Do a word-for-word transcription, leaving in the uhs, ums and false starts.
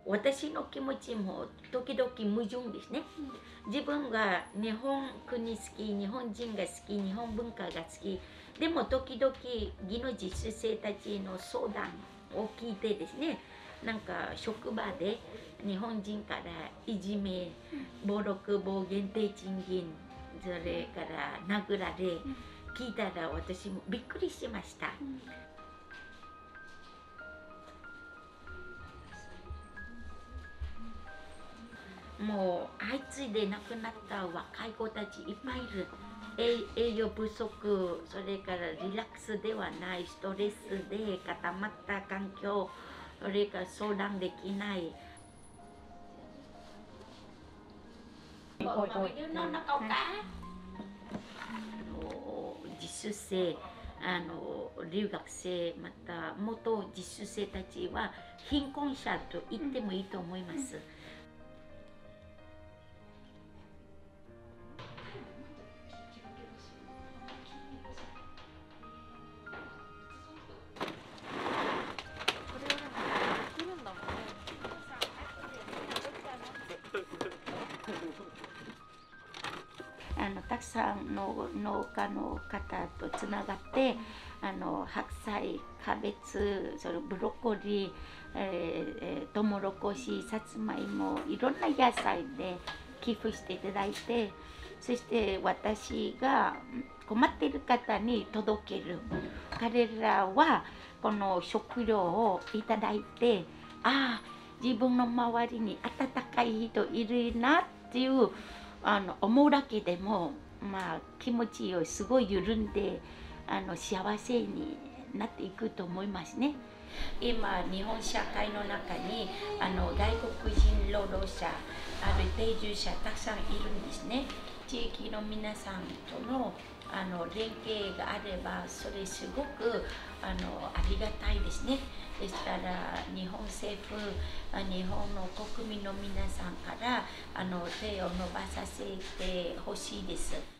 私の気持ちも時々矛盾ですね。自分が日本国好き、日本人が好き、日本文化が好き、でも時々技能実習生たちの相談を聞いてですね、なんか職場で日本人からいじめ、暴力、暴言、低賃金、それから殴られ、聞いたら私もびっくりしました。もう相次いで亡くなった若い子たちいっぱいいる。栄養不足、それからリラックスではない、ストレスで固まった環境、それから相談できない。実習生、あの留学生、また元実習生たちは貧困者と言ってもいいと思います。あのたくさんの農家の方とつながってあの白菜、キャベツ、それブロッコリー、えー、トウモロコシ、さつまいも、いろんな野菜で寄付していただいて、そして私が困っている方に届ける。彼らはこの食料をいただいて、ああ自分の周りに温かい人いるなっていうあの思うだけでも、まあ、気持ちをすごい緩んであの幸せになっていくと思いますね。今日本社会の中にあの外国人労働者、ある定住者たくさんいるんですね。地域の皆さんとのあの連携があればそれすごくあのありがたいですね。ですから日本政府、日本の国民の皆さんからあの手を伸ばさせてほしいです。